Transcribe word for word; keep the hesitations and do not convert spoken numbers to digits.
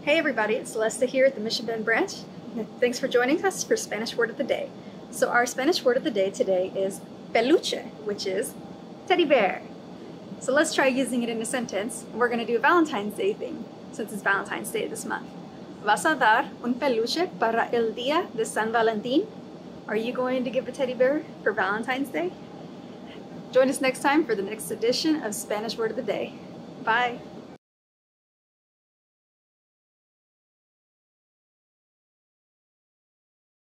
Hey everybody, it's Celeste here at the Mission Bend branch. Thanks for joining us for Spanish Word of the Day. So our Spanish word of the day today is peluche, which is teddy bear. So let's try using it in a sentence. We're going to do a Valentine's Day thing, since it's Valentine's Day this month. ¿Vas a dar un peluche para el día de San Valentín? Are you going to give a teddy bear for Valentine's Day? Join us next time for the next edition of Spanish Word of the Day. Bye!